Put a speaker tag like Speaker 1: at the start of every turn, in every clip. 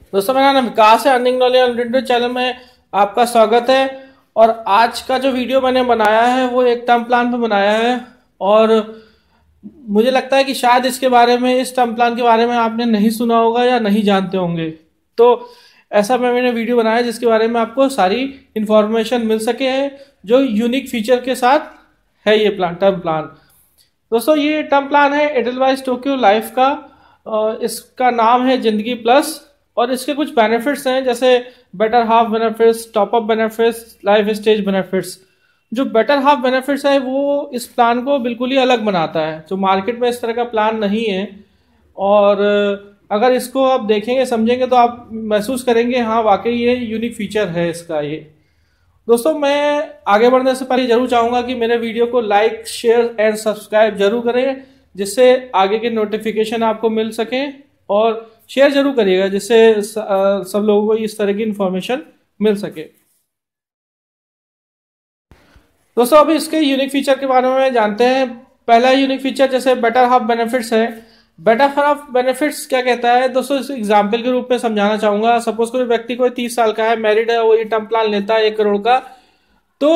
Speaker 1: दोस्तों, मेरा नाम विकास है। अर्निंग नॉलेज अनलिमिटेड चैनल में आपका स्वागत है। और आज का जो वीडियो मैंने बनाया है वो एक टर्म प्लान पे बनाया है। और मुझे लगता है कि शायद इस टर्म प्लान के बारे में आपने नहीं सुना होगा या नहीं जानते होंगे। तो ऐसा मैंने वीडियो बनाया जिसके बारे में आपको सारी इंफॉर्मेशन मिल सके है, जो यूनिक फीचर के साथ है ये टर्म प्लान। दोस्तों, ये टर्म प्लान है एडलवाइस टोक्यो लाइफ का। इसका नाम है जिंदगी प्लस। और इसके कुछ बेनिफिट्स हैं, जैसे better half benefits, top up benefits, life stage benefits. जो बेटर हाफ बेनिफिट्स है वो इस प्लान को बिल्कुल ही अलग बनाता है, जो मार्केट में इस तरह का प्लान नहीं है। और अगर इसको आप देखेंगे समझेंगे तो आप महसूस करेंगे हाँ वाकई ये यूनिक फीचर है इसका। ये दोस्तों, मैं आगे बढ़ने से पहले जरूर चाहूंगा कि मेरे वीडियो को लाइक, शेयर एंड सब्सक्राइब जरूर करें, जिससे आगे के नोटिफिकेशन आपको मिल सके। और शेयर जरूर करिएगा जिससे सब लोगों को इस तरह की इंफॉर्मेशन मिल सके। दोस्तों, अभी इसके यूनिक फीचर के बारे में जानते हैं। पहला यूनिक फीचर जैसे बेटर हाफ बेनिफिट्स है। बेटर हाफ बेनिफिट्स क्या कहता है दोस्तों, इस एग्जाम्पल के रूप में समझाना चाहूंगा। सपोज कोई व्यक्ति कोई 30 साल का है, मैरिड है, वो ये टर्म प्लान लेता है 1 करोड़ का। तो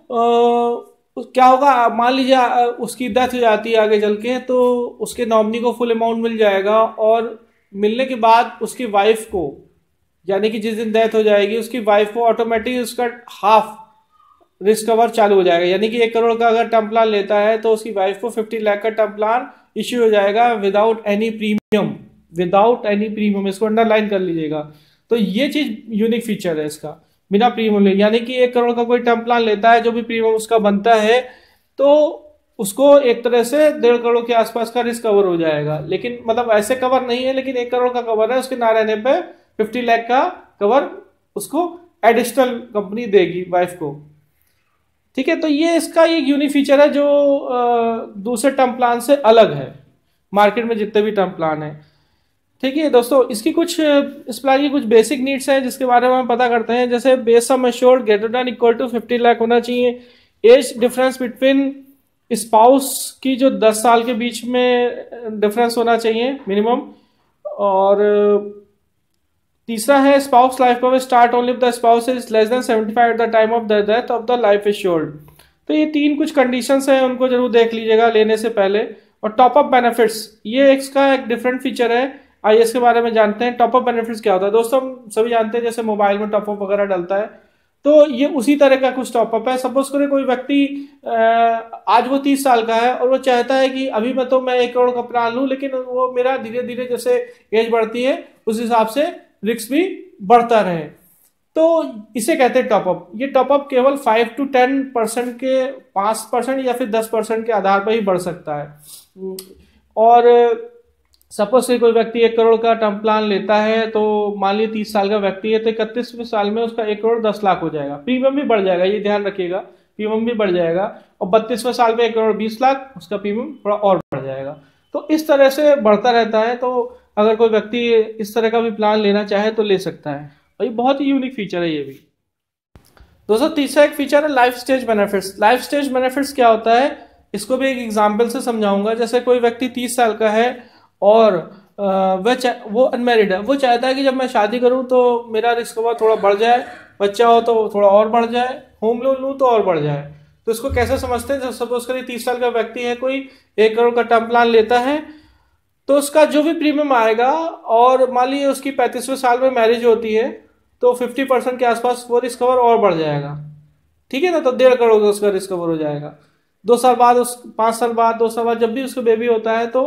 Speaker 1: क्या होगा, मान लीजिए उसकी डेथ हो जाती है आगे चल के, तो उसके नॉमिनी को फुल अमाउंट मिल जाएगा। और मिलने के बाद उसकी वाइफ को, यानी कि जिस दिन डेथ हो जाएगी उसकी वाइफ को ऑटोमेटिक उसका हाफ रिस्क कवर चालू हो जाएगा। यानी कि 1 करोड़ का अगर टर्म प्लान लेता है तो उसकी वाइफ को 50 लाख का टर्म प्लान इश्यू हो जाएगा without any premium. Without any premium, इसको अंडरलाइन कर लीजिएगा। तो ये चीज यूनिक फीचर है इसका, बिना प्रीमियम ले। यानी कि 1 करोड़ का कोई टर्म प्लान लेता है, जो भी प्रीमियम उसका बनता है, तो उसको एक तरह से 1.5 करोड़ के आसपास का रिस्क कवर हो जाएगा। लेकिन मतलब ऐसे कवर नहीं है, लेकिन 1 करोड़ का कवर है, उसके ना रहने पे 50 लाख का कवर उसको एडिशनल कंपनी देगी वाइफ को। ठीक है, तो ये इसका एक यूनिक फीचर है जो दूसरे टर्म प्लान से अलग है, मार्केट में जितने भी टर्म प्लान है। ठीक है दोस्तों, इस प्लान की कुछ बेसिक नीड्स हैं जिसके बारे में हम पता करते हैं। जैसे base sum assured greater than equal to 50 lakh होना चाहिए। एज डिफरेंस बिटवीन स्पाउस की जो 10 साल के बीच में डिफरेंस होना चाहिए मिनिमम। और तीसरा है spouse life cover start only if the spouse is less than 75 at the time of the death of the life assured. तो ये 3 कुछ कंडीशंस हैं, उनको जरूर देख लीजिएगा लेने से पहले। और टॉप अप बेनिफिट्स, ये इसका एक डिफरेंट फीचर है। आइए इसके बारे में जानते हैं। टॉप अप बेनिफिट्स क्या होता है दोस्तों, हम सभी जानते हैं जैसे मोबाइल में टॉप अप वगैरह डलता है, तो ये उसी तरह का कुछ टॉपअप है। सपोज करें कोई व्यक्ति आज वो 30 साल का है और वो चाहता है कि अभी मैं 1 करोड़ का प्लान लूं, लेकिन वो मेरा धीरे धीरे जैसे एज बढ़ती है उस हिसाब से रिस्क भी बढ़ता रहे, तो इसे कहते हैं टॉपअप। ये टॉपअप केवल 5 to 10% के 5% या फिर 10% के आधार पर ही बढ़ सकता है। और सपोज से कोई व्यक्ति 1 करोड़ का टर्म प्लान लेता है, तो मान लीजिए 30 साल का व्यक्ति है, तो 31वें साल में उसका 1 करोड़ 10 लाख हो जाएगा। प्रीमियम भी बढ़ जाएगा, ये ध्यान रखिएगा, प्रीमियम भी बढ़ जाएगा। और 32वें साल में 1 करोड़ 20 लाख, उसका प्रीमियम थोड़ा और बढ़ जाएगा। तो इस तरह से बढ़ता रहता है। तो अगर कोई व्यक्ति इस तरह का भी प्लान लेना चाहे तो ले सकता है। और ये बहुत ही यूनिक फीचर है ये भी। दोस्तों, तीसरा एक फीचर है life stage benefits. Life stage benefits क्या होता है, इसको भी एक एग्जाम्पल से समझाऊंगा। जैसे कोई व्यक्ति 30 साल का है और वो अनमेरिड है, वो चाहता है कि जब मैं शादी करूं तो मेरा रिस्क कवर थोड़ा बढ़ जाए, बच्चा हो तो थोड़ा और बढ़ जाए, होम लोन लूं तो और बढ़ जाए। तो इसको कैसे समझते हैं, सपोज करिए 30 साल का व्यक्ति है, कोई 1 करोड़ का टर्म प्लान लेता है, तो उसका जो भी प्रीमियम आएगा, और मान लीजिए उसकी 35वें साल में मैरिज होती है, तो 50% के आसपास वो रिस्क कवर और बढ़ जाएगा। ठीक है ना, तो 1.5 करोड़ का उसका रिस्क कवर हो जाएगा। 2 साल बाद 5 साल बाद 2 साल बाद जब भी उसका बेबी होता है, तो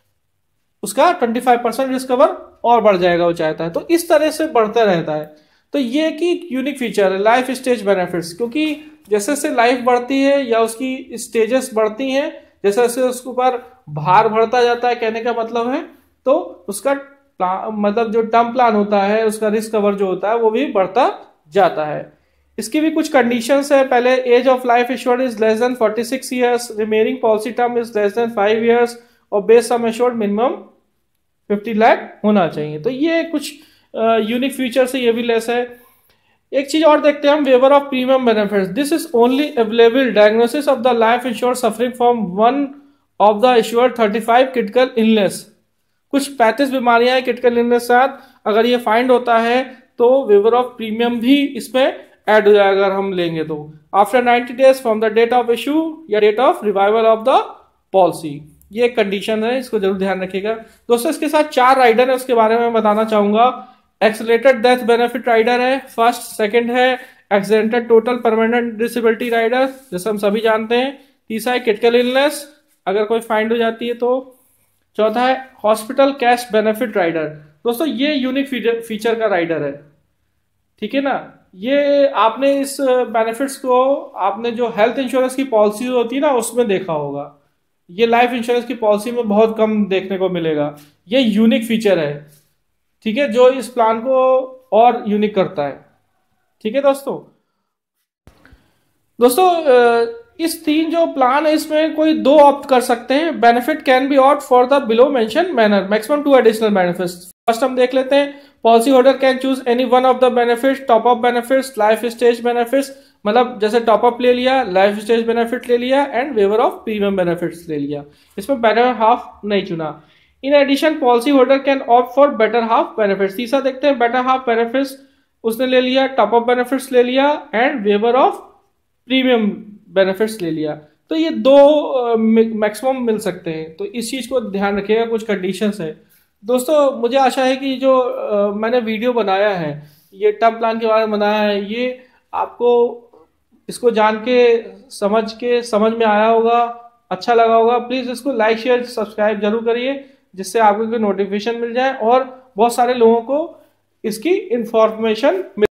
Speaker 1: उसका 25% रिस्क कवर और बढ़ जाएगा, वो चाहता है। तो इस तरह से बढ़ता रहता है। तो ये एक यूनिक फीचर है लाइफ स्टेज बेनिफिट्स, क्योंकि जैसे जैसे लाइफ बढ़ती है या उसकी स्टेजेस बढ़ती हैं, जैसे जैसे उसके ऊपर भार बढ़ता जाता है, कहने का मतलब है, तो उसका मतलब जो टर्म प्लान होता है, उसका रिस्क कवर जो होता है वो भी बढ़ता जाता है। इसकी भी कुछ कंडीशंस है। पहले age of life assured is less than 46 years, remaining policy term is less than 5 years, और base sum assured minimum 50 lakh होना चाहिए। तो ये कुछ यूनिक फीचर से ये भी लेस है। एक चीज और देखते हैं हम, waiver of premium benefits. This is only available diagnosis of the life insured suffering from one of the insured 35 critical illness. कुछ 35 बीमारियां हैं क्रिटिकल इलनेस के साथ, अगर ये फाइंड होता है तो वेवर ऑफ प्रीमियम भी इसमें ऐड हो जाएगा अगर हम लेंगे तो। After 90 days from the date of issue या date of revival of the policy, ये कंडीशन है, इसको जरूर ध्यान रखिएगा। दोस्तों इसके साथ 4 राइडर है, उसके बारे में बताना चाहूंगा। एक्सेलरेटेड डेथ बेनिफिट राइडर है फर्स्ट, सेकंड है accidental total permanent disability rider जैसे हम सभी जानते हैं, तीसरा है क्रिटिकल इलनेस अगर कोई फाइंड हो जाती है तो, चौथा है हॉस्पिटल कैश बेनिफिट राइडर। दोस्तों ये यूनिक फीचर का राइडर है, ठीक है ना। ये आपने इस बेनिफिट्स को आपने जो हेल्थ इंश्योरेंस की पॉलिसी होती है ना उसमें देखा होगा, ये लाइफ इंश्योरेंस की पॉलिसी में बहुत कम देखने को मिलेगा। ये यूनिक फीचर है, ठीक है, जो इस प्लान को और यूनिक करता है, ठीक है दोस्तों। दोस्तों इस 3 जो प्लान है इसमें कोई 2 ऑप्ट कर सकते हैं। Benefit can be opt for the below mention manner, maximum 2 additional benefits. First हम देख लेते हैं, policy holder can choose any one of the benefits, top up benefits, life stage benefits, मतलब जैसे टॉप अप ले लिया, लाइफ स्टेज बेनिफिट ले लिया and waiver of premium benefits ले लिया, इसमें बेटर हाफ नहीं चुना। In addition policy holder can opt for better half benefits. तीसरा देखते हैं, बेटर हाफ बेनिफिट्स उसने ले लिया, टॉप अप बेनिफिट्स ले लिया and waiver of premium benefits ले लिया। तो ये 2 मैक्सिमम मिल सकते हैं, तो इस चीज को ध्यान रखिएगा, कुछ कंडीशंस है। दोस्तों मुझे आशा है कि जो मैंने वीडियो बनाया है, ये टर्म प्लान के बारे में बनाया है, ये आपको इसको जान के समझ में आया होगा, अच्छा लगा होगा। प्लीज इसको लाइक शेयर सब्सक्राइब जरूर करिए, जिससे आपको नोटिफिकेशन मिल जाए और बहुत सारे लोगों को इसकी इंफॉर्मेशन